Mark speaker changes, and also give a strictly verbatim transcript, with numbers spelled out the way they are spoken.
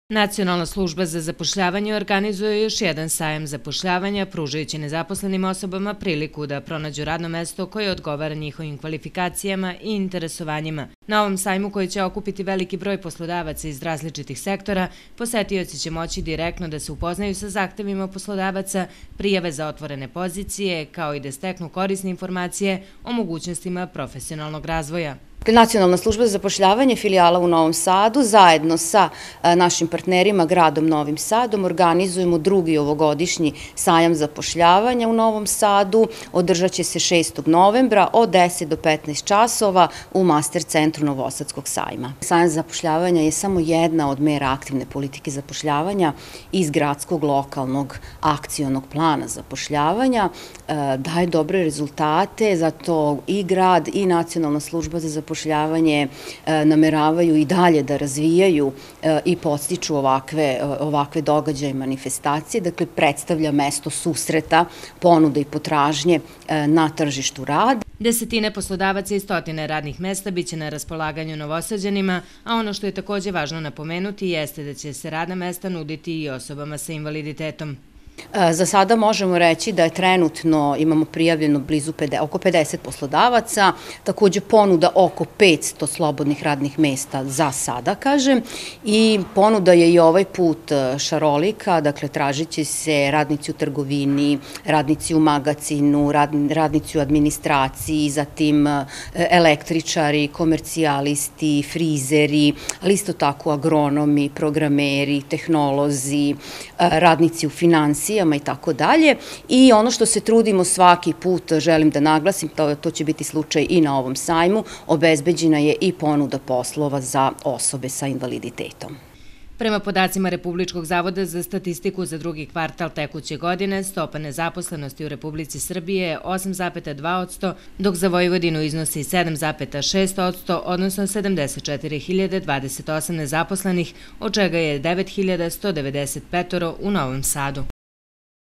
Speaker 1: Nacionalna služba za zapošljavanje organizuje još jedan sajam zapošljavanja, pružajući nezaposlenim osobama priliku da pronađu radno mesto koje odgovara njihovim kvalifikacijama i interesovanjima. Na ovom sajmu, koji će okupiti veliki broj poslodavaca iz različitih sektora, posetioci će moći direktno da se upoznaju sa zahtevima poslodavaca, prijave za otvorene pozicije, kao i da steknu korisne informacije o mogućnostima profesionalnog razvoja.
Speaker 2: Nacionalna služba za zapošljavanje filijala u Novom Sadu zajedno sa našim partnerima gradom Novim Sadom organizujemo drugi ovogodišnji sajam zapošljavanja u Novom Sadu. Održat će se šestog novembra od deset do petnaest časova u Master centru Novosadskog sajma. Sajam zapošljavanja je samo jedna od mera aktivne politike zapošljavanja iz gradskog lokalnog akcionog plana zapošljavanja. Daje dobre rezultate, zato i grad i Nacionalna služba za zapošljavanje zapošljavanje nameravaju i dalje da razvijaju i podstiču ovakve, ovakve događaje i manifestacije. Dakle, predstavlja mesto susreta, ponude i potražnje na tržištu rada.
Speaker 1: Desetine poslodavaca i stotine radnih mesta biće na raspolaganju Novosađanima, a ono što je takođe važno napomenuti jeste da će se radna mesta nuditi i osobama sa invaliditetom.
Speaker 2: Za sada možemo reći da je trenutno, imamo prijavljeno blizu oko pedeset poslodavaca, takođe ponuda oko petsto slobodnih radnih mesta za sada, kažem, i ponuda je i ovaj put šarolika, dakle tražit će se radnici u trgovini, radnici u magacinu, radnici u administraciji, zatim električari, komercijalisti, frizeri, ali isto tako agronomi, programeri, tehnolozi, radnici u finansiji i tako dalje. I ono što se trudimo svaki put, želim da naglasim, to, to će biti slučaj i na ovom sajmu, obezbeđena je i ponuda poslova za osobe sa invaliditetom.
Speaker 1: Prema podacima Republičkog zavoda za statistiku za drugi kvartal tekuće godine, stopa nezaposlenosti u Republici Srbije je osam zarez dva posto, dok za Vojvodinu iznosi sedam zarez šest posto, odnosno sedamdeset četiri hiljade dvadeset osam nezaposlenih, od čega je devet hiljada sto devedeset pet u Novom Sadu.